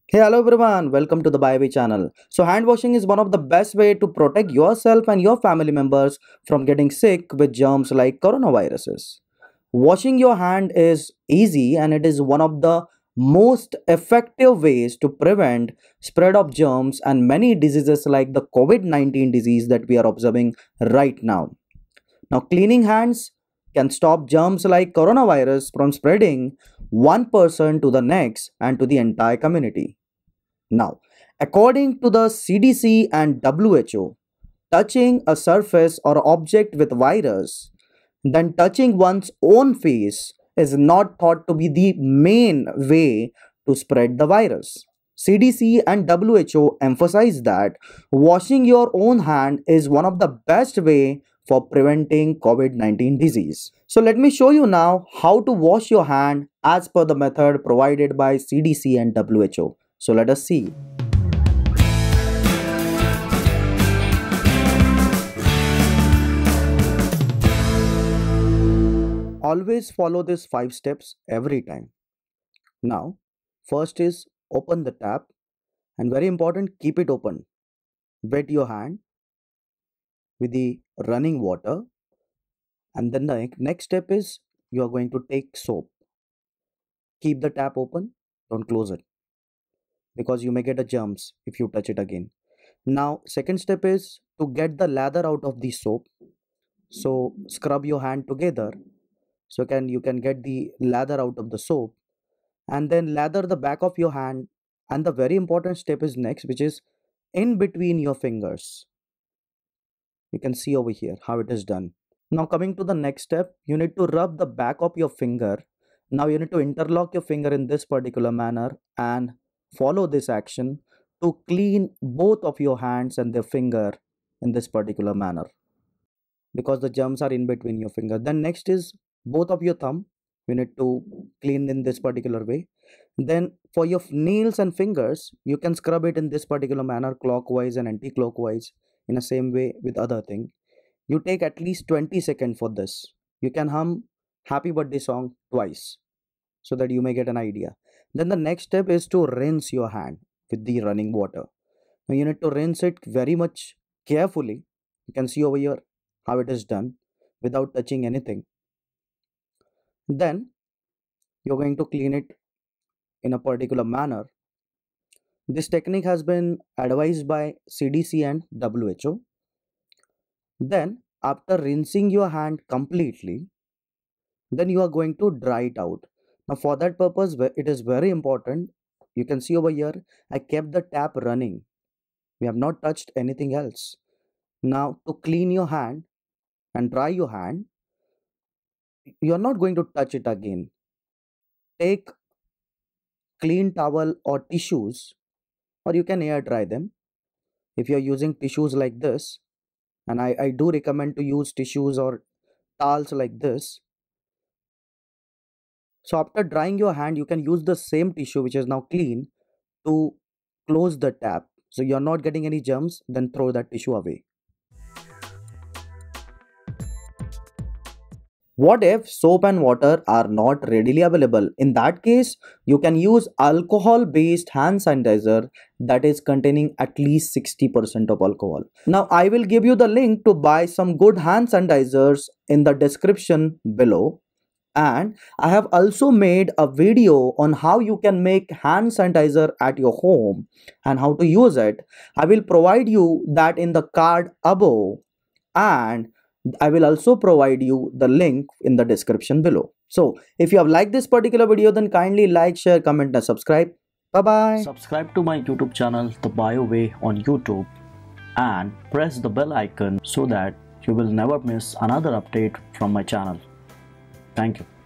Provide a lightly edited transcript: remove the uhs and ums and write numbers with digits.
Hey, hello everyone, welcome to the BioWay channel. So hand washing is one of the best way to protect yourself and your family members from getting sick with germs like coronaviruses. Washing your hand is easy and it is one of the most effective ways to prevent spread of germs and many diseases like the COVID-19 disease that we are observing right now. Now, cleaning hands can stop germs like coronavirus from spreading one person to the next and to the entire community. Now, according to the CDC and WHO, touching a surface or object with virus, then touching one's own face is not thought to be the main way to spread the virus. CDC and WHO emphasize that washing your own hand is one of the best way for preventing COVID-19 disease. So let me show you now how to wash your hand as per the method provided by CDC and WHO. So let us see. Always follow these 5 steps every time. Now, first is open the tap, and very important, keep it open. Wet your hand with the running water, and then the next step is you are going to take soap. Keep the tap open, don't close it because you may get a germs if you touch it again. Now, second step is to get the lather out of the soap. So scrub your hand together so you can get the lather out of the soap, and then lather the back of your hand. And the very important step is next, which is in between your fingers. You can see over here how it is done. Now coming to the next step, you need to rub the back of your finger. Now you need to interlock your finger in this particular manner and follow this action to clean both of your hands and the finger in this particular manner, because the germs are in between your finger. Then next is both of your thumb. You need to clean in this particular way. Then for your nails and fingers, you can scrub it in this particular manner, clockwise and anti-clockwise, in the same way with other thing. You take at least 20 seconds for this. You can hum happy birthday song twice so that you may get an idea. Then the next step is to rinse your hand with the running water. Now you need to rinse it very much carefully. You can see over here how it is done without touching anything. Then you're going to clean it in a particular manner. This technique has been advised by CDC and WHO. Then after rinsing your hand completely, then you are going to dry it out. Now for that purpose, it is very important. You can see over here, I kept the tap running. We have not touched anything else. Now to clean your hand and dry your hand, you are not going to touch it again. Take clean towel or tissues, or you can air dry them. If you are using tissues like this, and I do recommend to use tissues or towels like this. So after drying your hand, you can use the same tissue which is now clean to close the tap. So you're not getting any germs, then throw that tissue away. What if soap and water are not readily available? In that case, you can use alcohol-based hand sanitizer that is containing at least 60% of alcohol. Now, I will give you the link to buy some good hand sanitizers in the description below. And I have also made a video on how you can make hand sanitizer at your home and how to use it. I will provide you that in the card above, and I will also provide you the link in the description below. So if you have liked this particular video, then kindly like, share, comment and subscribe. Bye bye. Subscribe to my YouTube channel, The BioWay on YouTube, and press the bell icon so that you will never miss another update from my channel. Thank you.